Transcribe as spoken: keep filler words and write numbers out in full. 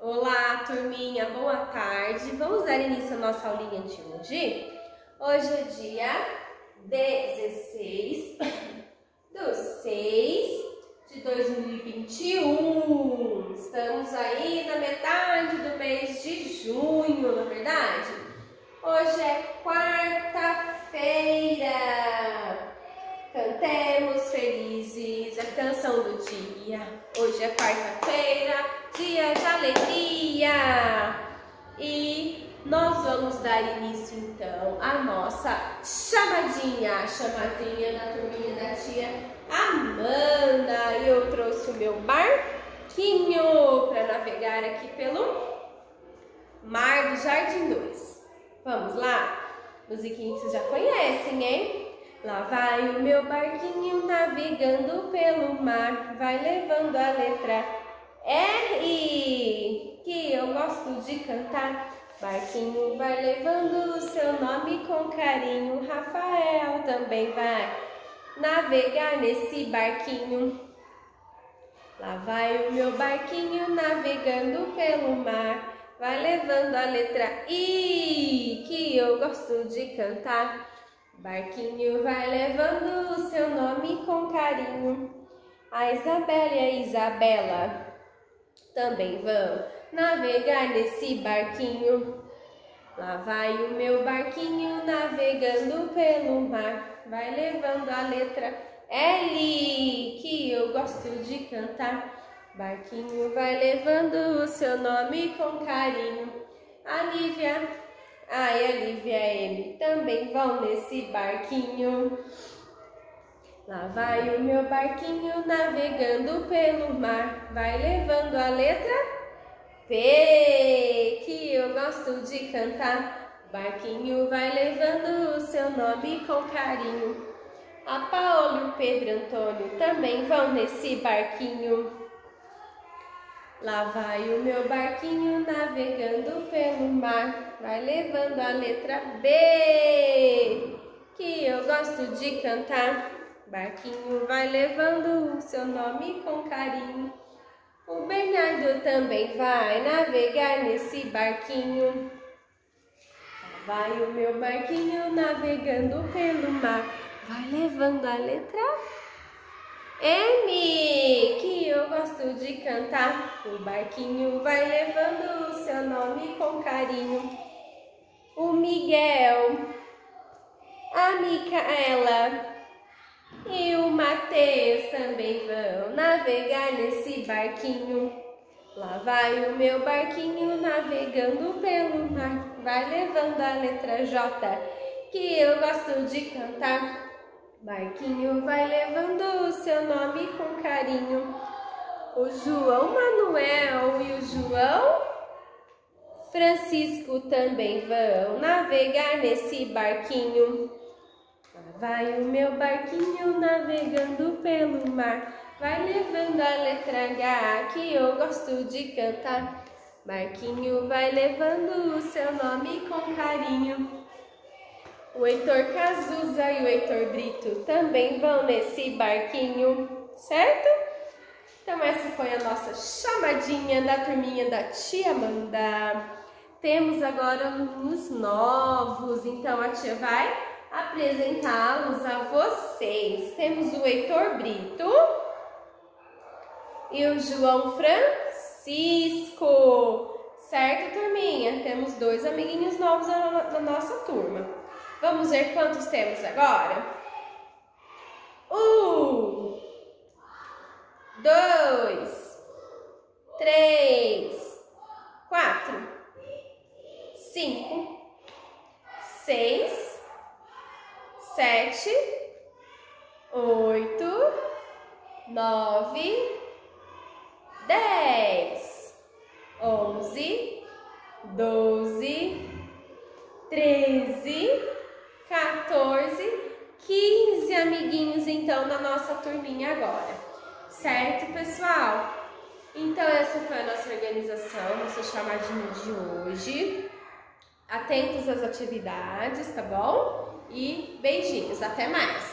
Olá, turminha, boa tarde. Vamos dar início à nossa aulinha de hoje. Hoje é dia dezesseis de seis de dois mil e vinte e um. Estamos aí na metade do mês de junho, não é verdade? Hoje é quarta-feira. Cantemos felizes a canção do dia. Hoje é quarta-feira, dia de alegria. E nós vamos dar início então à nossa chamadinha, a chamadinha da turminha da tia Amanda. E eu trouxe o meu barquinho para navegar aqui pelo Mar do Jardim dois. Vamos lá? Musiquinha que vocês já conhecem, hein? Lá vai o meu barquinho navegando pelo mar, vai levando a letra R, que eu gosto de cantar. Barquinho vai levando o seu nome com carinho, Rafael também vai navegar nesse barquinho. Lá vai o meu barquinho navegando pelo mar, vai levando a letra I, que eu gosto de cantar. Barquinho vai levando o seu nome com carinho. A Isabela e a Isabela também vão navegar nesse barquinho. Lá vai o meu barquinho navegando pelo mar, vai levando a letra L, que eu gosto de cantar. Barquinho vai levando o seu nome com carinho. A Lívia A e a Lívia e a Amy também vão nesse barquinho. Lá vai o meu barquinho navegando pelo mar, vai levando a letra P, que eu gosto de cantar. Barquinho vai levando o seu nome com carinho. A Paola e o Pedro Antônio também vão nesse barquinho. Lá vai o meu barquinho navegando pelo mar, vai levando a letra B, que eu gosto de cantar. Barquinho vai levando o seu nome com carinho. O Bernardo também vai navegar nesse barquinho. Lá vai o meu barquinho navegando pelo mar, vai levando a letra M, que eu gosto de cantar. O barquinho vai levando o seu nome com carinho. O Miguel, a Micaela e o Matheus também vão navegar nesse barquinho. Lá vai o meu barquinho navegando pelo mar, vai levando a letra J, que eu gosto de cantar. Barquinho vai levando o seu nome com carinho. O João Manuel e o João Francisco também vão navegar nesse barquinho. Lá vai o meu barquinho navegando pelo mar, vai levando a letra H, que eu gosto de cantar. Barquinho vai levando o seu nome com carinho. O Heitor Cazuza e o Heitor Brito também vão nesse barquinho, certo? Então essa foi a nossa chamadinha da turminha da tia Amanda. Temos agora os novos, então a tia vai apresentá-los a vocês. Temos o Heitor Brito e o João Francisco, certo, turminha? Temos dois amiguinhos novos na, na nossa turma. Vamos ver quantos temos agora? Um, dois, três, quatro, cinco, seis, sete, oito, nove, dez, onze, doze, treze, quatorze, quinze amiguinhos então na nossa turminha agora, certo, pessoal? Então essa foi a nossa organização, nossa chamadinha de hoje. Atentos às atividades, tá bom? E beijinhos, até mais!